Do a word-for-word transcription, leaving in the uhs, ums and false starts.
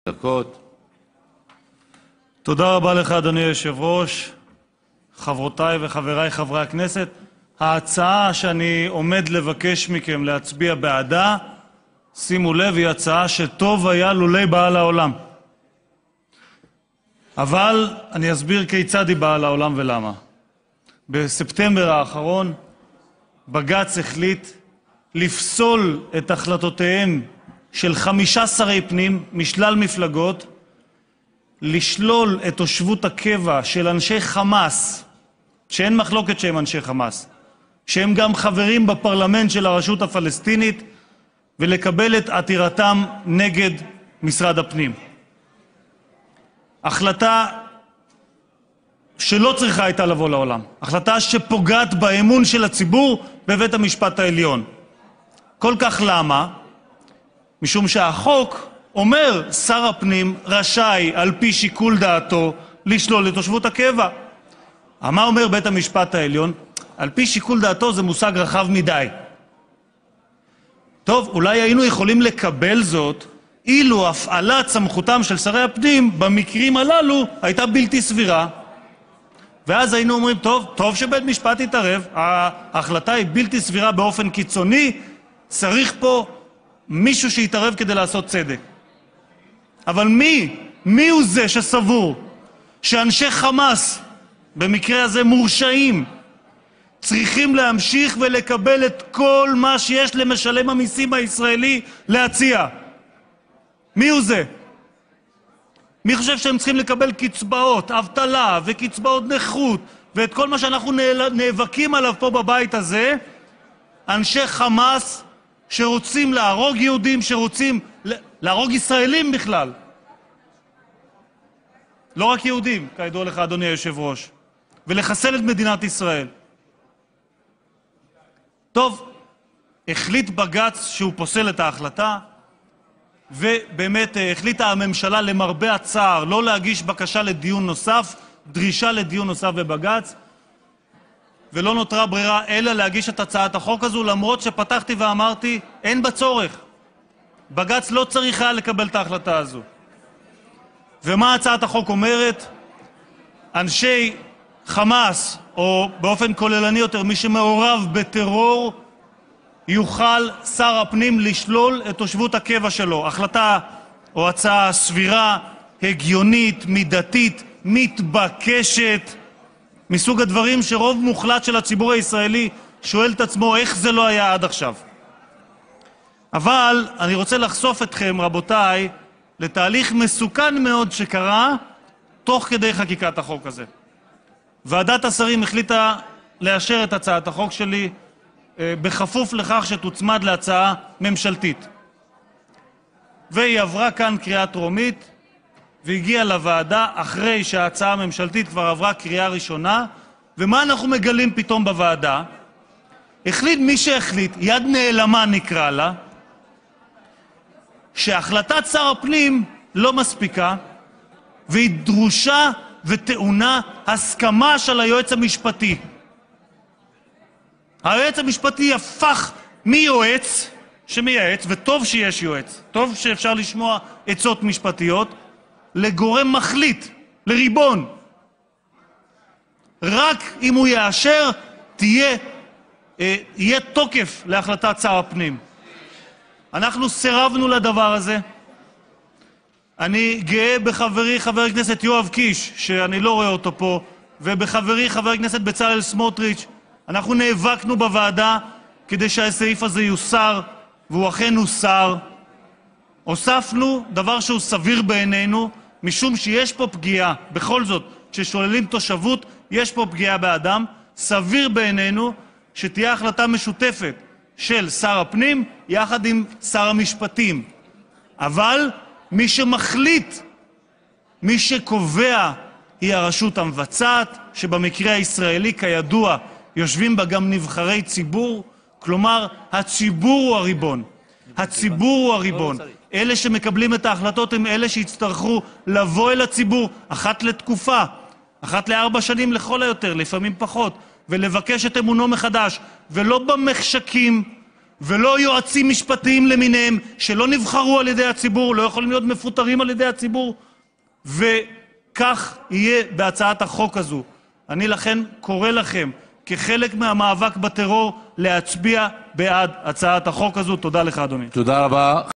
דקות. תודה רבה לך, אדוני היושב-ראש, חברותיי וחבריי חברי הכנסת. ההצעה שאני עומד לבקש מכם להצביע בעדה, שימו לב, היא הצעה שטוב היה לולא באה לעולם. אבל אני אסביר כיצד היא באה לעולם ולמה. בספטמבר האחרון בג"ץ החליט לפסול את החלטותיהם של חמישה שרי פנים משלל מפלגות, לשלול את תושבות הקבע של אנשי חמאס, שאין מחלוקת שהם אנשי חמאס, שהם גם חברים בפרלמנט של הרשות הפלסטינית, ולקבל את עתירתם נגד משרד הפנים. החלטה שלא צריכה הייתה לבוא לעולם, החלטה שפוגעת באמון של הציבור בבית המשפט העליון. כל כך למה? משום שהחוק אומר שר הפנים רשאי על פי שיקול דעתו לשלול את תושבות הקבע. מה אומר בית המשפט העליון? על פי שיקול דעתו זה מושג רחב מדי. טוב, אולי היינו יכולים לקבל זאת אילו הפעלת סמכותם של שרי הפנים במקרים הללו הייתה בלתי סבירה. ואז היינו אומרים, טוב, טוב שבית משפט יתערב, ההחלטה היא בלתי סבירה באופן קיצוני, צריך פה מישהו שיתערב כדי לעשות צדק. אבל מי, מי הוא זה שסבור שאנשי חמאס, במקרה הזה מורשעים, צריכים להמשיך ולקבל את כל מה שיש למשלם המיסים הישראלי להציע? מי הוא זה? מי חושב שהם צריכים לקבל קצבאות, אבטלה וקצבאות נכות ואת כל מה שאנחנו נאבקים עליו פה בבית הזה? אנשי חמאס שרוצים להרוג יהודים, שרוצים להרוג ישראלים בכלל. לא רק יהודים, כידוע לך, אדוני היושב-ראש, ולחסל את מדינת ישראל. טוב, החליט בג"ץ שהוא פוסל את ההחלטה, ובאמת החליטה הממשלה למרבה הצער לא להגיש בקשה לדיון נוסף, דרישה לדיון נוסף בבג"ץ, ולא נותרה ברירה אלא להגיש את הצעת החוק הזו, למרות שפתחתי ואמרתי אין בה צורך. בג"ץ לא צריך היה לקבל את ההחלטה הזו. ומה הצעת החוק אומרת? אנשי חמאס, או באופן כוללני יותר מי שמעורב בטרור, יוכל שר הפנים לשלול את תושבות הקבע שלו. החלטה או הצעה סבירה, הגיונית, מידתית, מתבקשת, מסוג הדברים שרוב מוחלט של הציבור הישראלי שואל את עצמו איך זה לא היה עד עכשיו. אבל אני רוצה לחשוף אתכם, רבותיי, לתהליך מסוכן מאוד שקרה תוך כדי חקיקת החוק הזה. ועדת השרים החליטה לאשר את הצעת החוק שלי בכפוף לכך שתוצמד להצעה ממשלתית. והיא עברה כאן קריאה טרומית והגיעה לוועדה אחרי שההצעה הממשלתית כבר עברה קריאה ראשונה. ומה אנחנו מגלים פתאום בוועדה? החליט מי שהחליט, יד נעלמה נקרא לה, שהחלטת שר הפנים לא מספיקה והיא דרושה וטעונה הסכמה של היועץ המשפטי. היועץ המשפטי הפך מיועץ שמייעץ, וטוב שיש יועץ, טוב שאפשר לשמוע עצות משפטיות, לגורם מחליט, לריבון. רק אם הוא יאשר תהיה, אה, יהיה תוקף להחלטת שר הפנים. אנחנו סירבנו לדבר הזה. אני גאה בחברי חבר הכנסת יואב קיש, שאני לא רואה אותו פה, ובחברי חבר הכנסת בצלאל סמוטריץ'. אנחנו נאבקנו בוועדה כדי שהסעיף הזה יוסר, והוא אכן הוסר. הוספנו דבר שהוא סביר בעינינו, משום שיש פה פגיעה. בכל זאת, כששוללים תושבות, יש פה פגיעה באדם. סביר בעינינו שתהיה החלטה משותפת של שר הפנים יחד עם שר המשפטים. אבל מי שמחליט, מי שקובע, היא הרשות המבצעת, שבמקרה הישראלי כידוע יושבים בה גם נבחרי ציבור. כלומר, הציבור הוא הריבון. הציבור הוא הריבון. אלה שמקבלים את ההחלטות הם אלה שיצטרכו לבוא אל הציבור אחת לתקופה, אחת לארבע שנים לכל היותר, לפעמים פחות, ולבקש את אמונו מחדש, ולא במחשכים ולא יועצים משפטיים למיניהם שלא נבחרו על ידי הציבור, לא יכולים להיות מפוטרים על ידי הציבור, וכך יהיה בהצעת החוק הזו. אני לכן קורא לכם, כחלק מהמאבק בטרור, להצביע בעד הצעת החוק הזו. תודה לך, אדוני. תודה רבה.